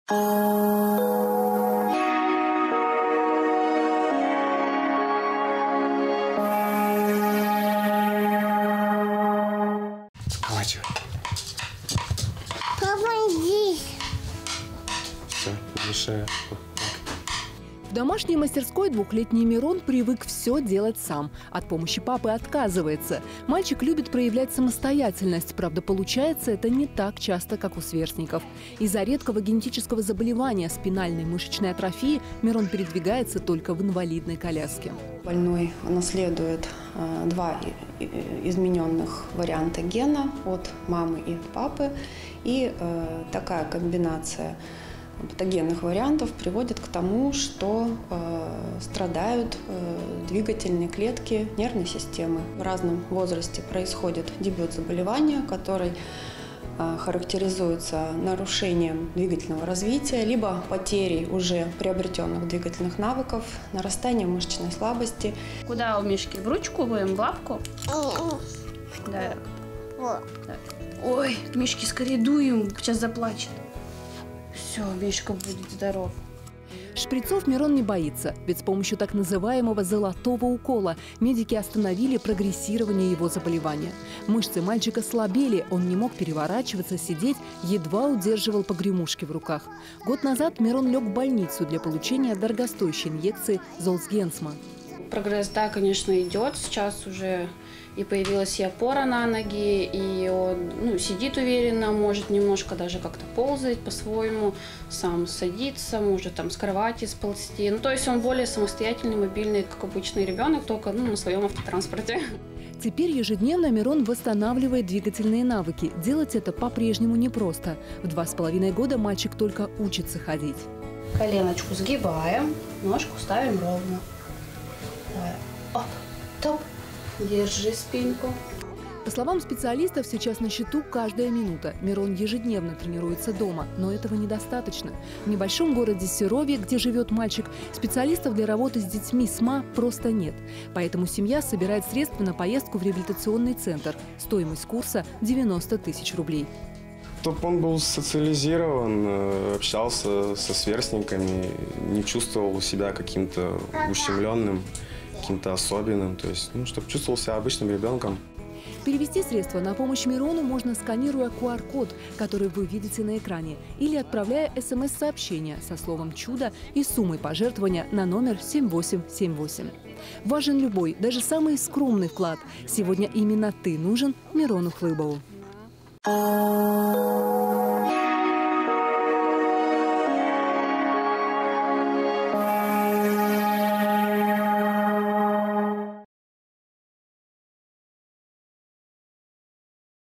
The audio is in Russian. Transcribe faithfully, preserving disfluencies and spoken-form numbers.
Хватит. Папа, иди. Все, мешаю. В домашней мастерской двухлетний Мирон привык все делать сам. От помощи папы отказывается. Мальчик любит проявлять самостоятельность. Правда, получается это не так часто, как у сверстников. Из-за редкого генетического заболевания спинальной мышечной атрофии Мирон передвигается только в инвалидной коляске. Больной наследует э, два измененных варианта гена от мамы и от папы. И э, такая комбинация патогенных вариантов приводит к тому, что э, страдают э, двигательные клетки нервной системы. В разном возрасте происходит дебют заболевания, который э, характеризуется нарушением двигательного развития, либо потерей уже приобретенных двигательных навыков, нарастанием мышечной слабости. Куда у Мишки? В ручку будем, в лапку? Да. Вот. Да. Ой, Мишки, скорее дуем, сейчас заплачет. Все, Мишка будет здоров. Шприцов Мирон не боится, ведь с помощью так называемого «золотого укола» медики остановили прогрессирование его заболевания. Мышцы мальчика слабели, он не мог переворачиваться, сидеть, едва удерживал погремушки в руках. Год назад Мирон лег в больницу для получения дорогостоящей инъекции Золцгенсма. Прогресс, да, конечно, идет. Сейчас уже и появилась и опора на ноги, и он ну, сидит уверенно, может немножко даже как-то ползать по-своему, сам садиться, может там с кровати сползти. Ну, то есть он более самостоятельный, мобильный, как обычный ребенок, только ну, на своем автотранспорте. Теперь ежедневно Мирон восстанавливает двигательные навыки. Делать это по-прежнему непросто. В два с половиной года мальчик только учится ходить. Коленочку сгибаем, ножку ставим ровно. Давай. Оп, топ. Держи спинку. По словам специалистов, сейчас на счету каждая минута. Мирон ежедневно тренируется дома, но этого недостаточно. В небольшом городе Серове, где живет мальчик, специалистов для работы с детьми с ма просто нет. Поэтому семья собирает средства на поездку в реабилитационный центр. Стоимость курса – девяносто тысяч рублей. Чтобы он был социализирован, общался со сверстниками, не чувствовал себя каким-то ущемленным, каким-то особенным, то есть, ну, чтобы чувствовал себя обычным ребенком. Перевести средства на помощь Мирону можно, сканируя ку ар код, который вы видите на экране, или отправляя эс эм эс-сообщение со словом «Чудо» и суммой пожертвования на номер семь восемь семь восемь. Важен любой, даже самый скромный вклад. Сегодня именно ты нужен Мирону Хлыбову.